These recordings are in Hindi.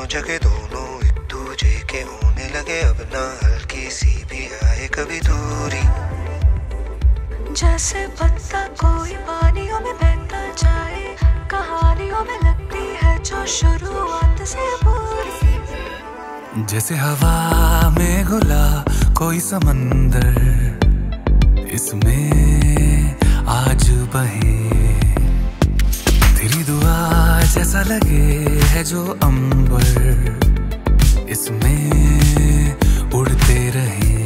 दोनों जगह दोनों एक दूजे के होने लगे, अब ना हल्की सी भी आए कभी दूरी। जैसे पत्ता कोई पानियों में बहता जाए, कहानियों में लगती है जो शुरुआत से पूरी। जैसे हवा में घुला कोई समंदर, इसमें आज बहे तेरी दुआ जैसा लगे है जो अंबर, इसमें उड़ते रहे।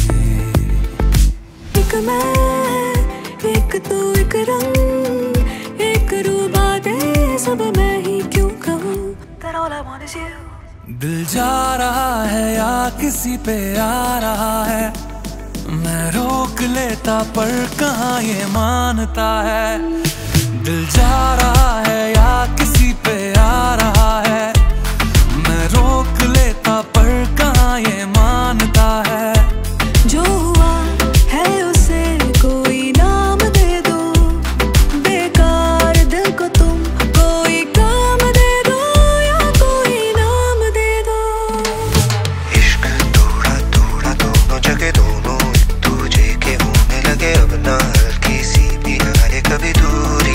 एक मैं, एक तू, एक रंग, एक रूबा दे, सब मैं ही क्यों कहूँ, that all I want is you। दिल जा रहा है या किसी पे आ रहा है, मैं रोक लेता पर कहाँ ये मानता है। दिल जा रहा है या किसी पे आ रहा है, मैं रोक लेता पर कहाँ ये मानता है। जो हुआ है उसे कोई नाम दे दो, बेकार दिल को तुम कोई काम दे दो या कोई नाम दे दो। इश्क थोड़ा थोड़ा दोनों जगह दोनों एक दूजे के होने लगे, अब ना हल्की सी भी आए कभी दूरी।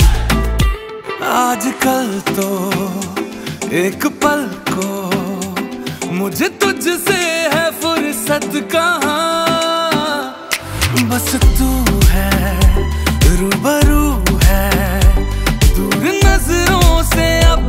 आजकल तो एक पल को मुझे तुझसे है फुर्सत कहाँ, बस तू है रूबरू है, दूर नजरों से अब